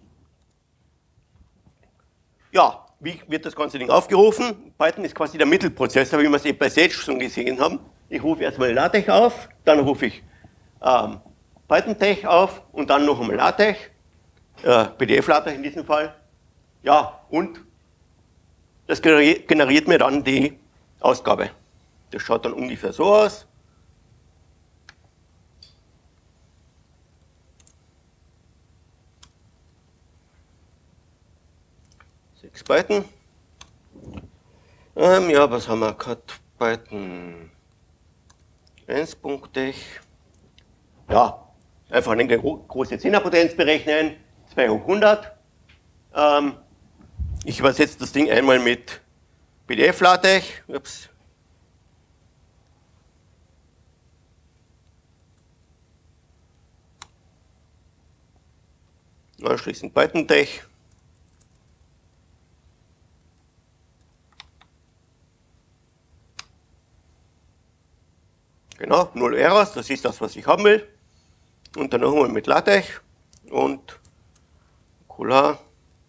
Ja, wie wird das ganze Ding aufgerufen? Python ist quasi der Mittelprozessor, wie wir es eben bei Sage schon gesehen haben. Ich rufe erstmal LaTeX auf, dann rufe ich ähm, PythonTech auf und dann noch einmal LaTeX, äh, P D F-LaTeX in diesem Fall. Ja, und das generiert mir dann die Ausgabe. Das schaut dann ungefähr so aus. sechs Python. Ähm, ja, was haben wir gehabt? Python eins.tech. Ja, einfach eine große Zehnerpotenz berechnen, zwei hoch hundert. Ähm, ich übersetze das Ding einmal mit P D F-LaTeX. Ups. Anschließend PythonTech. Genau, null Errors, das ist das, was ich haben will. Und dann noch einmal mit LaTeX und Cola.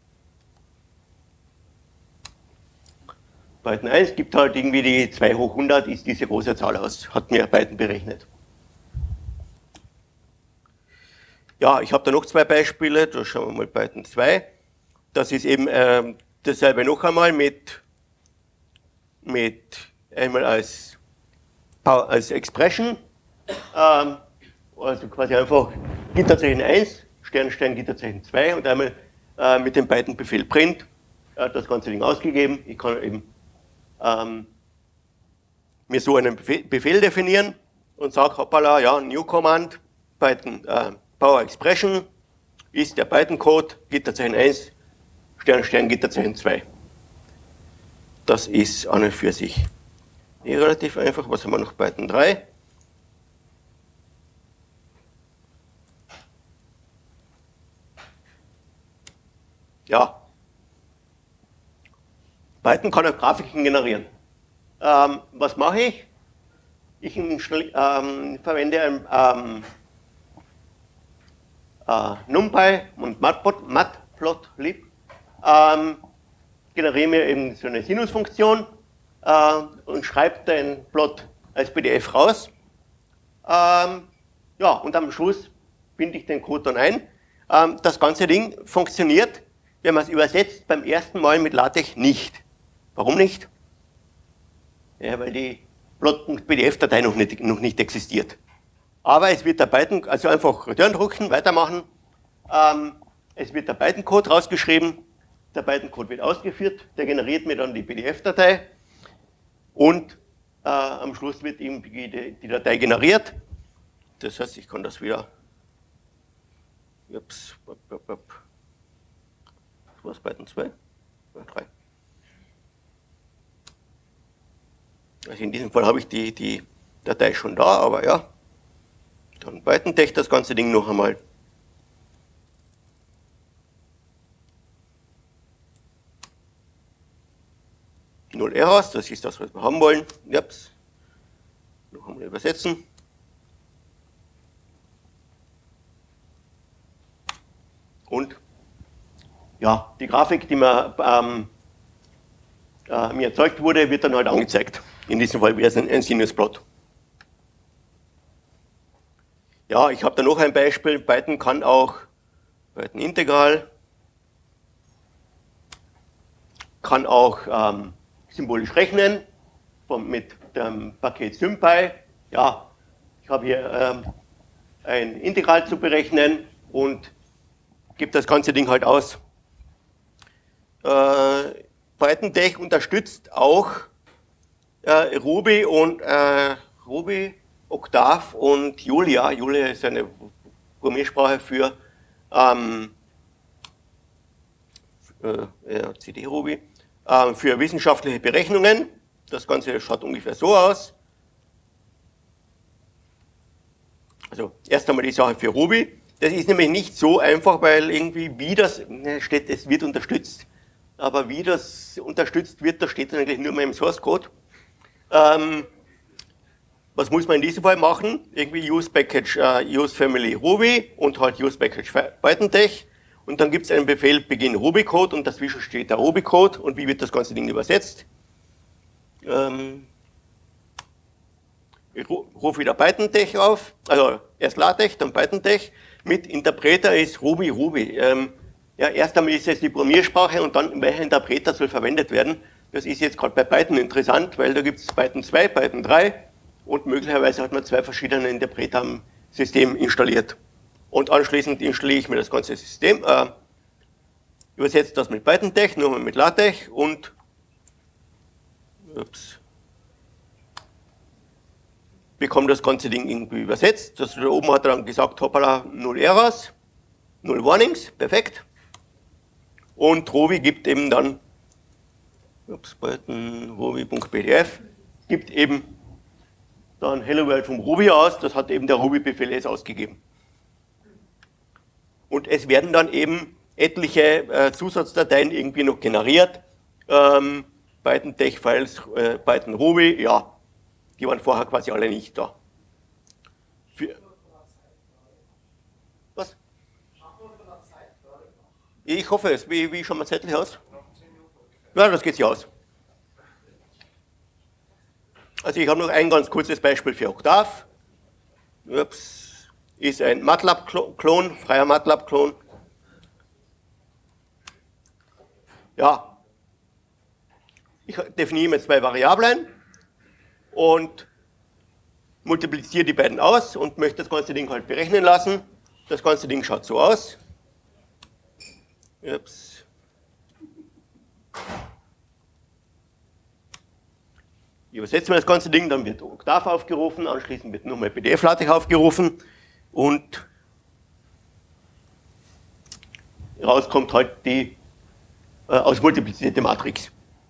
Python eins gibt halt irgendwie die zwei hoch hundert, ist diese große Zahl aus, hat mir Python berechnet. Ja, ich habe da noch zwei Beispiele, da schauen wir mal Python zwei. Das ist eben äh, dasselbe noch einmal mit, mit einmal als als Expression, ähm, also quasi einfach Gitterzeichen eins, Sternstern Gitterzeichen zwei und einmal äh, mit dem Python-Befehl print äh, das ganze Ding ausgegeben. Ich kann eben ähm, mir so einen Befehl, Befehl definieren und sage, hoppala, ja, New Command, Python äh, Power Expression ist der Python-Code, Gitterzeichen eins, Sternstern Gitterzeichen zwei. Das ist an und für sich eh relativ einfach. Was haben wir noch? Python drei. Ja. Python kann auch Grafiken generieren. Ähm, was mache ich? Ich ähm, verwende ein ähm, äh, NumPy und Matplotlib. Ähm, generiere mir eben so eine Sinusfunktion. Uh, und schreibt den Plot als P D F raus. Ähm, ja, und am Schluss binde ich den Code dann ein. Ähm, das ganze Ding funktioniert, wenn man es übersetzt, beim ersten Mal mit LaTeX nicht. Warum nicht? Ja, weil die Plot.P D F-Datei noch nicht, noch nicht existiert. Aber es wird der Python, also einfach Return drucken, weitermachen. Ähm, es wird der Python-Code rausgeschrieben, der Python-Code wird ausgeführt, der generiert mir dann die P D F-Datei. Und äh, am Schluss wird eben die, die Datei generiert. Das heißt, ich kann das wieder. Ups, up, up, up. Das war es Python zwei? Ja, drei. Also in diesem Fall habe ich die, die Datei schon da, aber ja. Dann PythonTech das ganze Ding noch einmal. null Eras, das ist das, was wir haben wollen. Ups. Noch einmal übersetzen. Und ja, die Grafik, die mir, ähm, äh, mir erzeugt wurde, wird dann halt angezeigt. In diesem Fall wäre es ein, ein Sinusplot. Ja, ich habe da noch ein Beispiel. Python kann auch Python Integral, kann auch ähm, symbolisch rechnen von, mit dem Paket SymPy. Ja, ich habe hier ähm, ein Integral zu berechnen und gebe das ganze Ding halt aus. Äh, PythonTech unterstützt auch äh, Ruby und äh, Ruby, Octave und Julia. Julia ist eine Programmiersprache für ähm, äh, ja, C D Ruby, äh, für wissenschaftliche Berechnungen. Das Ganze schaut ungefähr so aus. Also erst einmal die Sache für Ruby. Das ist nämlich nicht so einfach, weil irgendwie wie das steht, es wird unterstützt. Aber wie das unterstützt wird, das steht dann eigentlich nur mal im Source Code. Ähm, was muss man in diesem Fall machen? Irgendwie use package, uh, use family Ruby und halt use package PythonTech. Und dann gibt es einen Befehl begin Ruby Code und dazwischen steht der Ruby Code. Und wie wird das ganze Ding übersetzt? Ähm, ich rufe wieder PythonTech auf, also erst LaTeX, dann PythonTech. Mit Interpreter ist Ruby Ruby. Ähm, ja, erst einmal ist es die Programmiersprache und dann welcher Interpreter soll verwendet werden. Das ist jetzt gerade bei Python interessant, weil da gibt es Python zwei, Python drei und möglicherweise hat man zwei verschiedene Interpreter am System installiert. Und anschließend installiere ich mir das ganze System, äh, übersetze das mit PythonTech, nur mit LaTeX und ups, bekomme das ganze Ding irgendwie übersetzt. Das da oben hat er dann gesagt, hoppala, null Errors, null Warnings, perfekt. Und Ruby gibt eben dann, ups, Python, Ruby.pdf, gibt eben dann Hello World vom Ruby aus, das hat eben der Ruby-Befehl jetzt ausgegeben. Und es werden dann eben etliche äh, Zusatzdateien irgendwie noch generiert, ähm, Python-Tech-Files, äh, Python Ruby, ja, die waren vorher quasi alle nicht da. Für Was? Ich hoffe es. Wie, wie schaut mein Zettel aus? Ja, das geht sich aus. Also ich habe noch ein ganz kurzes Beispiel für Octave. Ups, ist ein MATLAB-Klon, freier MATLAB-Klon. Ja, ich definiere mir zwei Variablen und multipliziere die beiden aus und möchte das ganze Ding halt berechnen lassen. Das ganze Ding schaut so aus. Ups. Ich übersetze mir das ganze Ding, dann wird Octave aufgerufen, anschließend wird nochmal P D F-LaTeX aufgerufen und rauskommt halt die äh, ausmultiplizierte Matrix.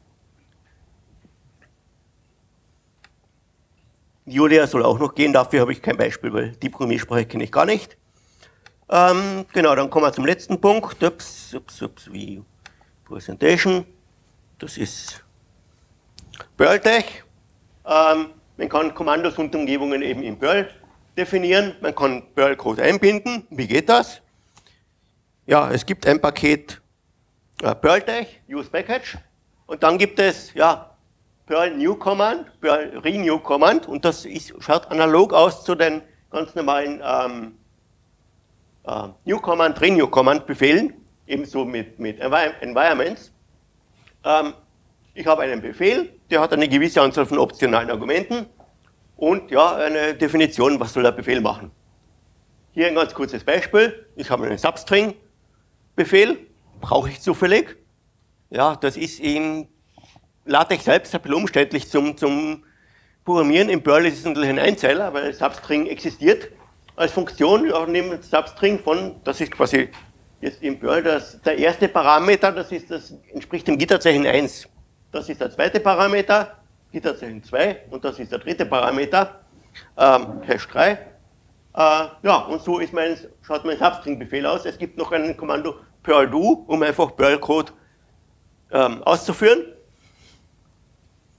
Julia soll auch noch gehen, dafür habe ich kein Beispiel, weil die Programmiersprache kenne ich gar nicht. Ähm, genau, dann kommen wir zum letzten Punkt. Ups, ups, ups, View Presentation. Das ist PerlTech. Ähm, man kann Kommandos und Umgebungen eben in Perl definieren. Man kann Perl-Code einbinden. Wie geht das? Ja, es gibt ein Paket äh, PerlTech, use package. Und dann gibt es, ja, Perl New Command, Perl Renew Command und das ist, schaut analog aus zu den ganz normalen ähm, äh, New Command, Renew Command Befehlen, ebenso mit, mit Environments. Ähm, ich habe einen Befehl, der hat eine gewisse Anzahl von optionalen Argumenten und ja, eine Definition, was soll der Befehl machen. Hier ein ganz kurzes Beispiel, ich habe einen Substring-Befehl, brauche ich zufällig. Ja, das ist in LaTeX selbst ein bisschen umständlich zum, zum Programmieren. In Perl ist es natürlich ein Einzeiler, weil Substring existiert als Funktion. Wir nehmen Substring von, das ist quasi jetzt in Perl das, der erste Parameter, das, ist das entspricht dem Gitterzeichen eins. Das ist der zweite Parameter, Gitterzeichen zwei und das ist der dritte Parameter, ähm, Hash drei. Äh, ja, und so ist mein, schaut mein Substring-Befehl aus. Es gibt noch ein Kommando Perl do, um einfach Perl-Code ähm, auszuführen.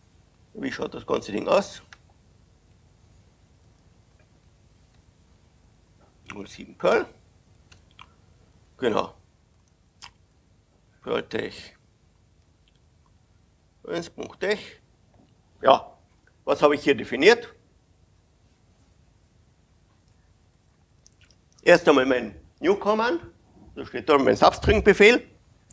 Wie schaut das ganze Ding aus? null sieben Perl. Genau. Perltech eins.tech. Ja, was habe ich hier definiert? Erst einmal mein New Command, da steht da mein Substring-Befehl.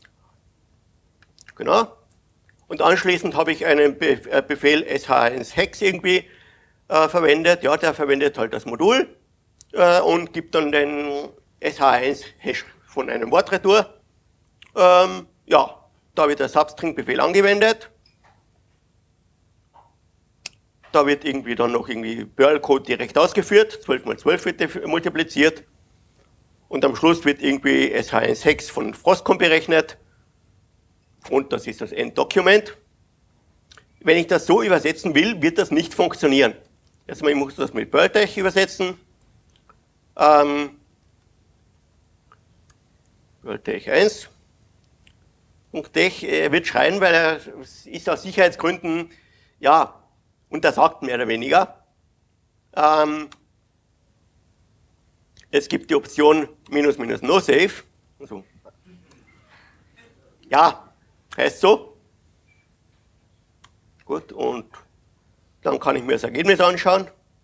Genau. Und anschließend habe ich einen Befehl S H eins Hex irgendwie äh, verwendet. Ja, der verwendet halt das Modul äh, und gibt dann den S H eins Hash von einem Wortretour. Ähm, ja, da wird der Substring-Befehl angewendet. Da wird irgendwie dann noch irgendwie Perl-Code direkt ausgeführt. zwölf mal zwölf wird multipliziert. Und am Schluss wird irgendwie S H eins Hex von Frostcom berechnet. Und das ist das Enddokument. Wenn ich das so übersetzen will, wird das nicht funktionieren. Erstmal, ich muss das mit Perltech übersetzen. Ähm, Perltech eins. Und Tech äh, wird schreien, weil er ist aus Sicherheitsgründen, ja, untersagt mehr oder weniger. Ähm, es gibt die Option minus minus no save. Also, ja, heißt so. Gut, und dann kann ich mir das Ergebnis anschauen.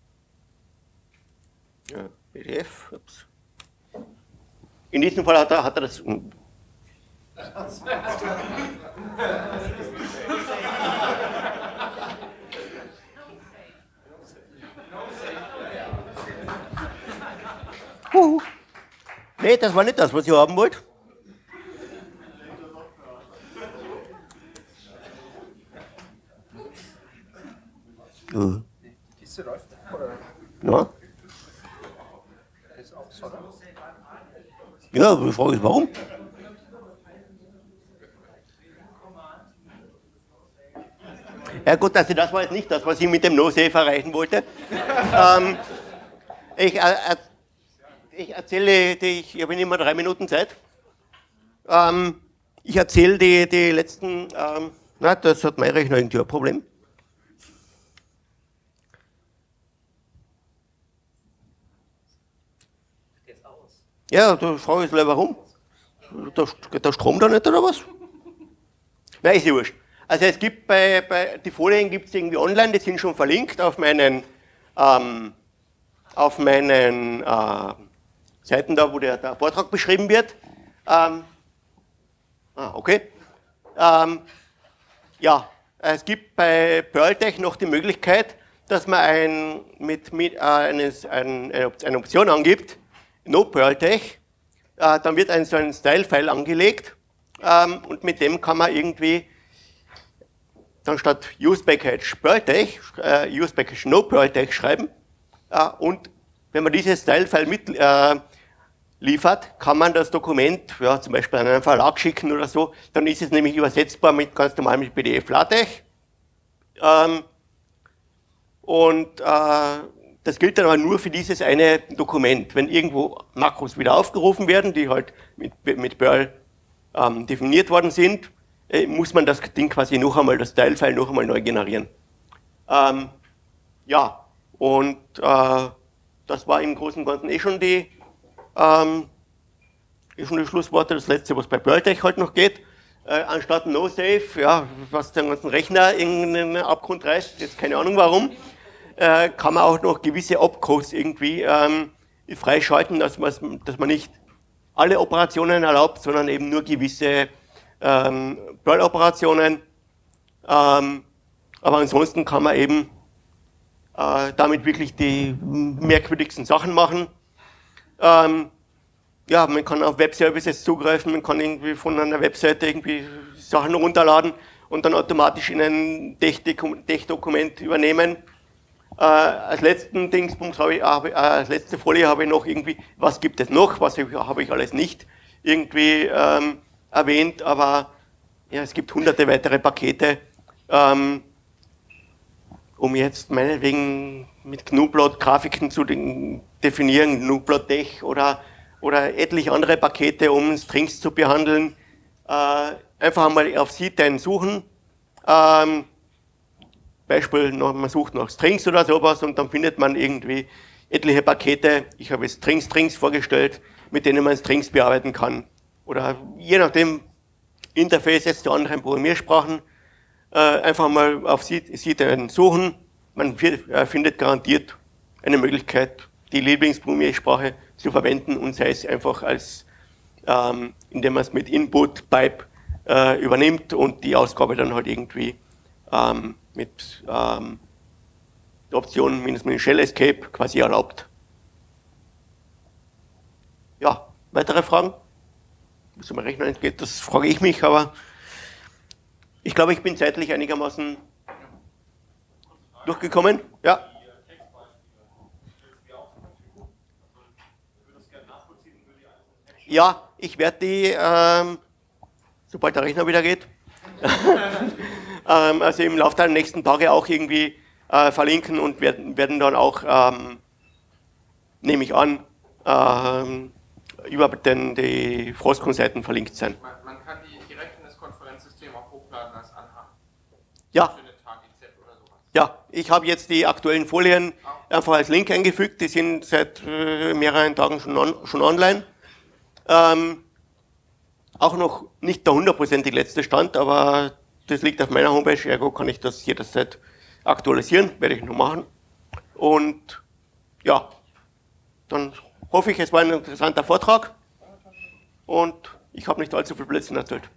Ja, P D F. Ups. In diesem Fall hat er, hat er das. Uh, nee, das war nicht das, was ich haben wollte. Uh. Die Kiste läuft, oder? Ja. Ist auch so, oder? Ja, die Frage ist, warum? Ja gut, also das war jetzt nicht das, was ich mit dem No-Save erreichen wollte. ähm, ich, äh, ich erzähle, die, ich habe nicht mehr drei Minuten Zeit. Ähm, ich erzähle die, die letzten, ähm, na, das hat mein Rechner irgendwie ein Problem. Ja, die Frage ist, warum? Der, der Strom da nicht oder was? Nein, ist ja wurscht. Also es gibt bei, bei die Folien gibt es irgendwie online, die sind schon verlinkt auf meinen, ähm, auf meinen äh, Seiten da, wo der, der Vortrag beschrieben wird. Ähm, ah, okay. Ähm, ja, es gibt bei Perltech noch die Möglichkeit, dass man ein, mit, mit, äh, eines, ein, eine Option angibt, No Perltech, äh, dann wird ein so ein Style-File angelegt ähm, und mit dem kann man irgendwie dann statt usepackage Perltech, äh, usepackage No Perltech schreiben äh, und wenn man dieses Style-File mitliefert, äh, kann man das Dokument ja, zum Beispiel an einen Verlag schicken oder so, dann ist es nämlich übersetzbar mit ganz normal mit P D F-LaTeX ähm, und äh, das gilt dann aber nur für dieses eine Dokument. Wenn irgendwo Makros wieder aufgerufen werden, die halt mit, mit Perl ähm, definiert worden sind, äh, muss man das Ding quasi noch einmal, das Style-File noch einmal neu generieren. Ähm, ja, und äh, das war im Großen und Ganzen eh schon die, ähm, eh schon die Schlussworte. Das letzte, was bei Perltech halt noch geht. Äh, anstatt No-Save, ja, was den ganzen Rechner in den Abgrund reißt, jetzt keine Ahnung warum. Äh, kann man auch noch gewisse Opcodes irgendwie ähm, freischalten, dass, dass man nicht alle Operationen erlaubt, sondern eben nur gewisse ähm, Perl-Operationen. Ähm, aber ansonsten kann man eben äh, damit wirklich die merkwürdigsten Sachen machen. Ähm, ja, man kann auf Web-Services zugreifen, man kann irgendwie von einer Webseite irgendwie Sachen runterladen und dann automatisch in ein Tech-Dokument übernehmen. Äh, als letzten Dingsbums habe ich, äh, als letzte Folie habe ich noch irgendwie, was gibt es noch, was habe ich alles nicht irgendwie ähm, erwähnt, aber ja, es gibt hunderte weitere Pakete, ähm, um jetzt meinetwegen mit Gnuplot Grafiken zu definieren, Gnuplot-Tech oder, oder etliche andere Pakete, um Strings zu behandeln. Äh, einfach einmal auf C zehn suchen. Ähm, Beispiel, noch, man sucht nach Strings oder sowas und dann findet man irgendwie etliche Pakete. Ich habe jetzt Strings, Strings vorgestellt, mit denen man Strings bearbeiten kann. Oder je nachdem, Interface jetzt zu anderen Programmiersprachen, äh, einfach mal auf sie suchen. Man äh, findet garantiert eine Möglichkeit, die Lieblingsprogrammiersprache zu verwenden und sei es einfach als, ähm, indem man es mit Input Pipe äh, übernimmt und die Ausgabe dann halt irgendwie ähm, mit ähm, der Option minus minus Shell Escape quasi erlaubt. Ja, weitere Fragen? Muss man rechnen entgeht, das frage ich mich, aber ich glaube, ich bin zeitlich einigermaßen durchgekommen. Ja. Ja, ich werde die, ähm, sobald der Rechner wieder geht, ähm, also im Laufe der nächsten Tage auch irgendwie äh, verlinken und werden, werden dann auch, ähm, nehme ich an, ähm, über den, die Frostcon-Seiten verlinkt sein. Man, man kann die direkt in das Konferenzsystem auch hochladen als Anhang. Ja. Schöne Tag I Z oder sowas. Ja, ich habe jetzt die aktuellen Folien einfach als Link eingefügt, die sind seit äh, mehreren Tagen schon, on, schon online. Ähm, auch noch nicht der hundertprozentig letzte Stand, aber das liegt auf meiner Homepage, ergo kann ich das jederzeit aktualisieren, werde ich noch machen. Und ja, dann hoffe ich, es war ein interessanter Vortrag und ich habe nicht allzu viel Blödsinn erzählt.